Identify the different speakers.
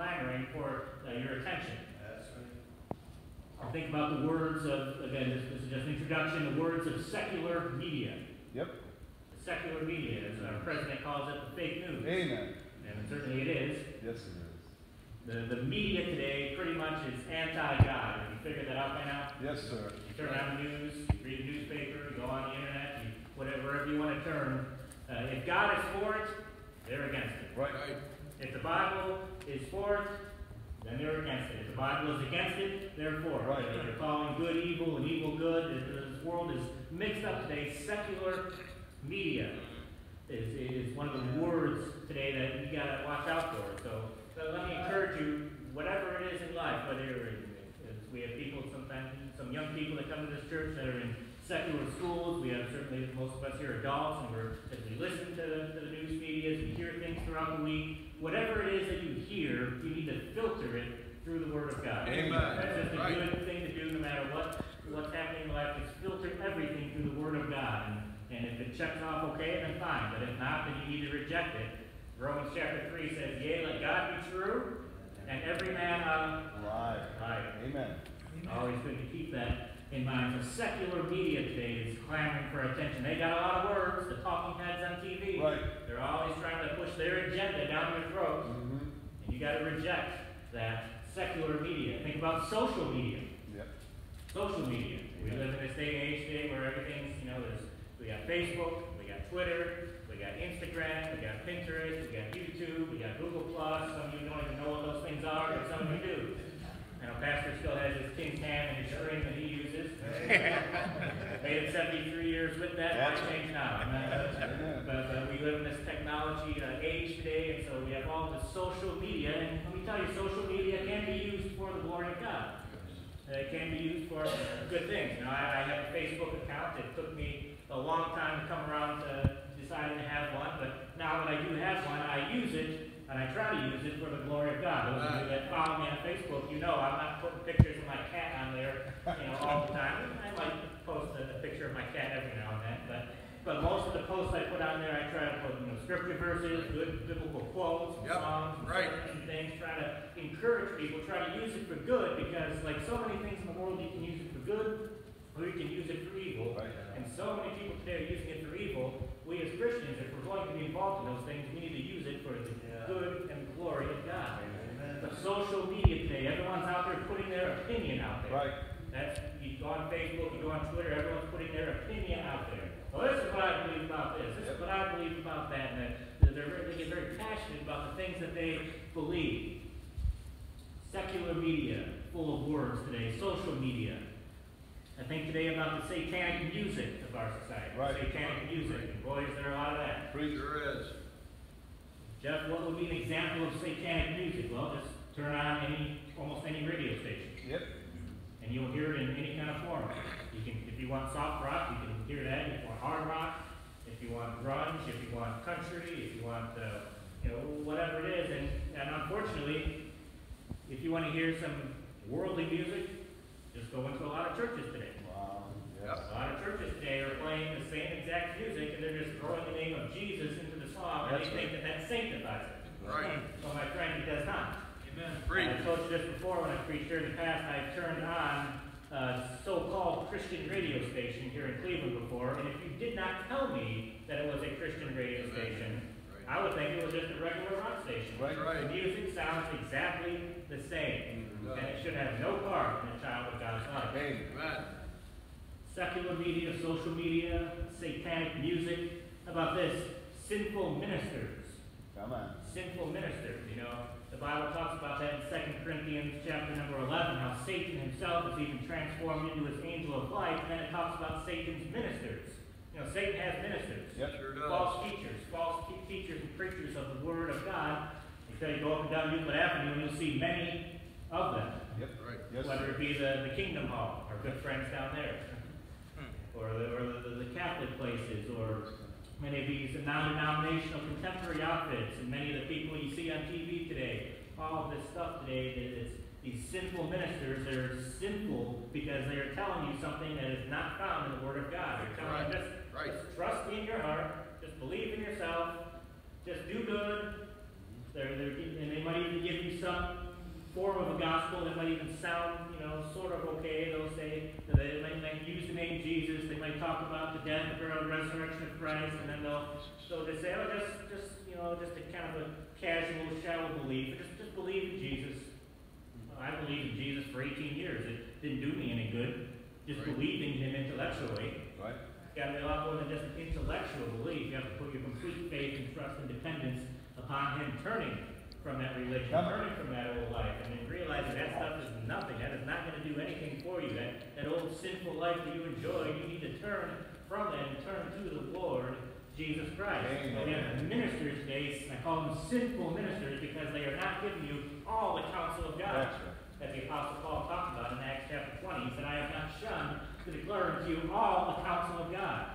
Speaker 1: clamoring for your attention.
Speaker 2: That's right.
Speaker 1: Think about the words of, again, this is just an introduction, the words of secular media.
Speaker 3: Yep.
Speaker 1: The secular media, as our president calls it, the fake news.
Speaker 3: Amen.
Speaker 1: And certainly it is.
Speaker 3: Yes, it is.
Speaker 1: The media today pretty much is anti-God. Have you figured that out by now?
Speaker 3: Yes, sir.
Speaker 1: You turn on the news, you read a newspaper, you go on the internet, wherever you want to turn. If God is for it, they're against it.
Speaker 3: Right.
Speaker 1: If the Bible is for it, then they're against it. If the Bible is against it, they're for it.
Speaker 3: Right.
Speaker 1: They're calling good evil and evil good. This world is mixed up today. Secular media is one of the words today that you got to watch out for. So let me encourage you, whatever it is in life, whether we have people sometimes, some young people that come to this church that are in secular schools. We have certainly, most of us here are adults, and as we listen to the news media, as we hear things throughout the week, whatever it is that you hear, you need to filter it through the Word of God.
Speaker 3: Amen.
Speaker 1: That's just a good thing to do no matter what's happening in life. Just filter everything through the Word of God. And if it checks off okay, then fine. But if not, then you need to reject it. Romans chapter 3 says, yea, let God be true, and every man
Speaker 3: lie. Amen.
Speaker 1: Always good to keep that in mind. The secular media today is clamoring for attention. They got a lot of words, the talking heads on TV.
Speaker 3: Right.
Speaker 1: They're always trying to push their agenda down your throat.
Speaker 3: Mm-hmm.
Speaker 1: And you got to reject that secular media. Think about social media.
Speaker 3: Yep.
Speaker 1: Social media. We live in this day and age today where everything's, we got Facebook, we got Twitter, we got Instagram, we got Pinterest, we got YouTube, we got Google+. Some of you don't even know what those things are, but some of you do. I know Pastor still has his tin can and his string that he uses. Made it 73 years with that. Might change now. But we live in this technology age today, and so we have all the social media. And let me tell you, social media can be used for the glory of God. It can be used for good things. I have a Facebook account. It took me a long time to come around to deciding to have one, but now that I do have one, I use it. And I try to use it for the glory of God. Those of you that follow me on Facebook, you know I'm not putting pictures of my cat on there, all the time. I might post a picture of my cat every now and then, but most of the posts I put on there, I try to put scripture verses, good biblical quotes, songs, and things. Try to encourage people. Try to use it for good, because like so many things in the world, you can use it for good, or you can use it for evil.
Speaker 3: Right.
Speaker 1: And so many people today are using it for evil. We as Christians, if we're going to be involved in those things, we need to use it for the good and glory of God. But social media today, everyone's out there putting their opinion out there.
Speaker 3: Right.
Speaker 1: You go on Facebook, you go on Twitter, everyone's putting their opinion out there. Well, this is what I believe about this. This is what I believe about that. And they get very passionate about the things that they believe. Secular media, full of words today. Social media. I think today about the satanic music of our society.
Speaker 3: Right.
Speaker 1: Satanic music. And boy, is there a lot of that.
Speaker 2: Sure is.
Speaker 1: Jeff, what would be an example of satanic music? Well, just turn on almost any radio station.
Speaker 3: Yep.
Speaker 1: And you'll hear it in any kind of form. If you want soft rock, you can hear that. If you want hard rock, if you want grunge, if you want country, if you want, whatever it is. And unfortunately, if you want to hear some worldly music, just go into a lot of churches today.
Speaker 3: Wow. Yes.
Speaker 1: A lot of churches today are playing the same exact music, and they're just throwing the name of Jesus into the song, and they think that sanctifies it.
Speaker 2: Right.
Speaker 1: Well, my friend, it does not.
Speaker 2: Amen.
Speaker 1: I told you this before when I preached here in the past. I've turned on a so-called Christian radio station here in Cleveland before, and if you did not tell me that it was a Christian radio station, I would think it was just a regular rock station.
Speaker 3: Right.
Speaker 1: The music sounds exactly the same, and it should have no part in a child of God's life.
Speaker 3: Amen.
Speaker 1: Secular media, social media, satanic music. How about this? Sinful ministers.
Speaker 3: Come on.
Speaker 1: Sinful ministers. The Bible talks about that in 2 Corinthians chapter number 11, how Satan himself is even transformed into his angel of light, and then it talks about Satan's ministers. Satan has ministers.
Speaker 3: Yep.
Speaker 2: Sure does.
Speaker 1: False teachers and preachers of the Word of God. You go up and down Euclid Avenue, and you'll see many of them.
Speaker 3: Yep.
Speaker 2: Right.
Speaker 3: Yes.
Speaker 1: Whether it be the Kingdom Hall, our good friends down there, or the Catholic places, or many of these non-denominational contemporary outfits, and many of the people you see on TV today. All of this stuff today, it's these sinful ministers. They're sinful because they are telling you something that is not found in the Word of God. They're telling you just trust me in your heart, just believe in yourself, just do good. And they might even give you some form of a gospel that might even sound, sort of okay. They'll say, they might use the name Jesus, they might talk about the death, the burial, and resurrection of Christ, and then they'll say, oh, just a kind of a casual, shallow belief. Just believe in Jesus. I believed in Jesus for 18 years. It didn't do me any good. Just believing in him intellectually. Right. It's got to be a lot more than just an intellectual belief. You have to put your complete faith and trust and dependence upon him, turning from that religion, turning from that old life, and then realizing that stuff is nothing. That is not going to do anything for you. That old sinful life that you enjoy, you need to turn from that and turn to the Lord Jesus Christ. And we have ministers today, I call them sinful ministers, because they are not giving you all the counsel of God. That the Apostle Paul talked about in Acts chapter 20. He said, I have not shunned to declare unto you all the counsel of God.